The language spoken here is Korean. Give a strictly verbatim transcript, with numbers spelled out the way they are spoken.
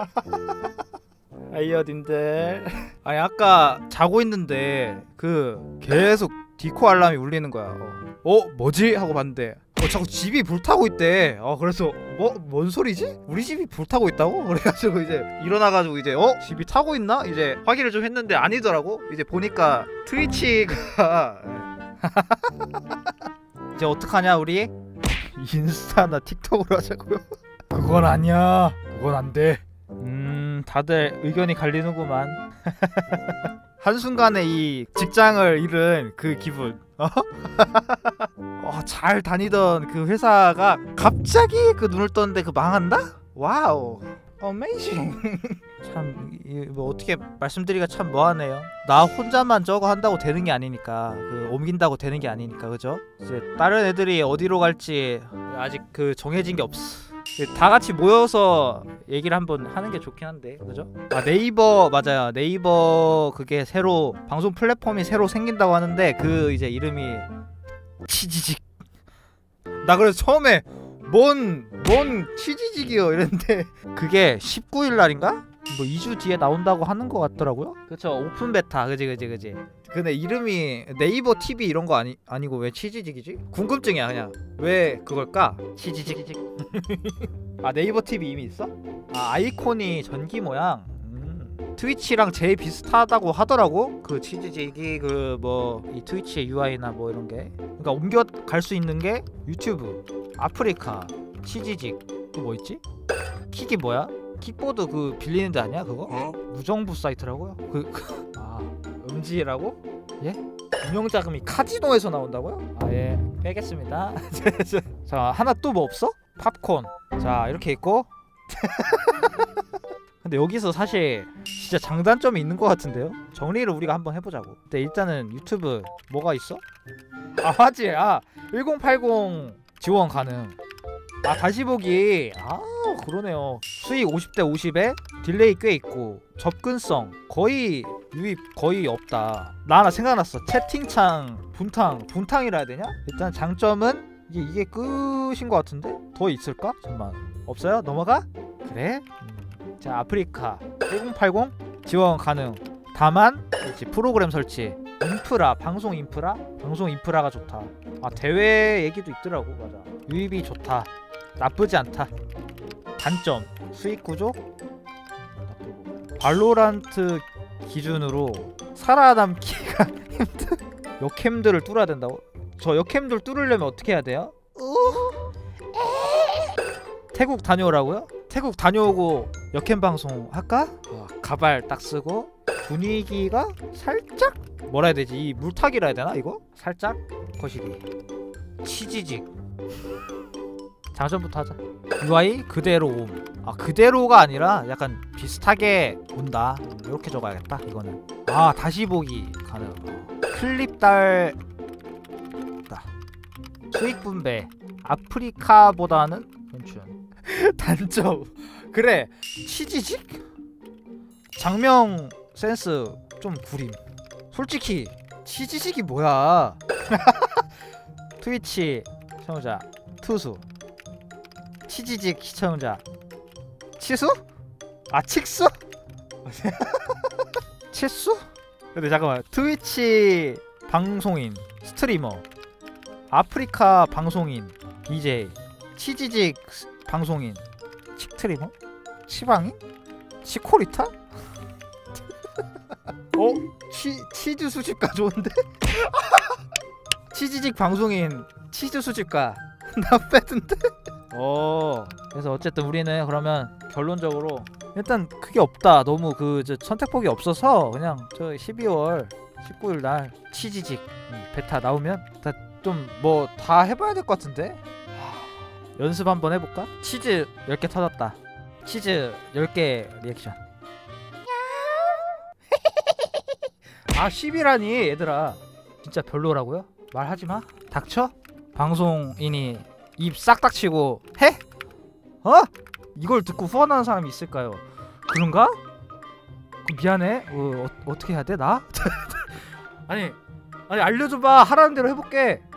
아이어딘들. 아니 아까 자고 있는데 그 계속 디코 알람이 울리는 거야. 어, 어 뭐지? 하고 봤는데 어 자꾸 집이 불타고 있대. 어 그래서 뭐 뭔 소리지? 우리 집이 불타고 있다고? 그래가지고 이제 일어나가지고 이제 어 집이 타고 있나? 이제 확인을 좀 했는데 아니더라고. 이제 보니까 트위치가 이제 어떡하냐 우리? 인스타나 틱톡으로 하자고요? 그건 아니야. 그건 안 돼. 음 다들 의견이 갈리는구만. 한순간에 이 직장을 잃은 그 기분. 어? 어, 잘 다니던 그 회사가 갑자기 그 눈을 떴는데 그 망한다? 와우. 어메이징. 참 뭐 어떻게 말씀드리기가 참 뭐하네요. 나 혼자만 저거 한다고 되는 게 아니니까, 그 옮긴다고 되는 게 아니니까, 그죠? 이제 다른 애들이 어디로 갈지 아직 그 정해진 게 없어. 다 같이 모여서 얘기를 한번 하는 게 좋긴 한데, 그죠? 아 네이버 맞아요. 네이버 그게 새로 방송 플랫폼이 새로 생긴다고 하는데 그 이제 이름이 치지직. 나 그래서 처음에 뭔 뭔 치지직이요 이랬는데 그게 십구 일 날인가? 뭐 이 주 뒤에 나온다고 하는 것 같더라고요. 그쵸, 오픈 베타. 그지 그지 그지. 근데 이름이 네이버 티비 이런 거 아니 아니고 왜 치지직이지? 궁금증이야 그냥. 왜 그걸까? 치지직. 아 네이버 티비 이미 있어? 아 아이콘이 전기 모양. 음. 트위치랑 제일 비슷하다고 하더라고. 그 치지직이 그 뭐 이 트위치의 유아이나 뭐 이런 게. 그러니까 옮겨 갈 수 있는 게 유튜브, 아프리카, 치지직. 또 뭐 있지? 킥이 뭐야? 킥보드 그 빌리는 데 아니야 그거? 어? 무정부 사이트라고요? 그, 그 아 음지라고? 예? 운영자금이 카지노에서 나온다고요? 아 예 빼겠습니다. 자 하나 또 뭐 없어? 팝콘. 자 이렇게 있고. 근데 여기서 사실 진짜 장단점이 있는 것 같은데요? 정리를 우리가 한번 해보자고. 근데 일단은 유튜브 뭐가 있어? 아 맞지. 아 천팔십 지원 가능. 아 다시 보기. 아 그러네요. 수익 오십 대 오십에 딜레이 꽤 있고 접근성 거의 유입 거의 없다. 나 하나 생각났어. 채팅창 분탕 분탕이라 해야 되냐? 일단 장점은 이게 이게 끝인 것 같은데? 더 있을까? 잠만. 없어요? 넘어가? 그래? 음. 자 아프리카 천팔십 지원 가능. 다만 그렇지, 프로그램 설치, 인프라, 방송 인프라? 방송 인프라가 좋다. 아 대회 얘기도 있더라고. 맞아. 유입이 좋다. 나쁘지 않다. 단점 수익 구조? 나쁘고. 발로란트 기준으로 살아남기가 힘들. 역캠들을 뚫어야 된다고? 저 역캠들 뚫으려면 어떻게 해야 돼요? 태국 다녀오라고요? 태국 다녀오고 역캠 방송 할까? 와, 가발 딱 쓰고 분위기가 살짝 뭐라 해야 되지? 이 물타기라 해야 되나 이거? 살짝 거시기. 치지직. 장점부터 하자. 유아이 그대로 옴. 아 그대로가 아니라 약간 비슷하게 온다. 이렇게 적어야겠다 이거는. 아 다시 보기 가능. 클립 달다. 수익 분배 아프리카보다는 괜춘. 단점 그래 치지직? 장명 센스 좀 구림. 솔직히 치지직이 뭐야. 트위치 시청자 투수, 치지직 시청자 치수? 아 칙수? 치수? 근데 잠깐만, 트위치 방송인 스트리머, 아프리카 방송인 비제이, 치지직 방송인 칙트리머? 치방인? 치코리타? 어? 치, 치즈 수집가 좋은데? 치지직 방송인 치즈 수집가 나 빼던데? 어 그래서 어쨌든 우리는 그러면 결론적으로 일단 그게 없다. 너무 그 저 선택폭이 없어서 그냥 저 십이월 십구일 날 치지직 베타 나오면 다 좀 뭐 다 해봐야 될 것 같은데? 하... 연습 한번 해볼까? 치즈 열 개 터졌다. 치즈 열 개 리액션. 아 십이라니 얘들아. 진짜 별로라고요? 말하지마. 닥쳐? 방송인이 입 싹 닥치고 해? 어? 이걸 듣고 후원하는 사람이 있을까요? 그런가? 미안해. 어, 어, 어떻게 해야 돼 나? 아니 아니 알려줘봐. 하라는 대로 해볼게.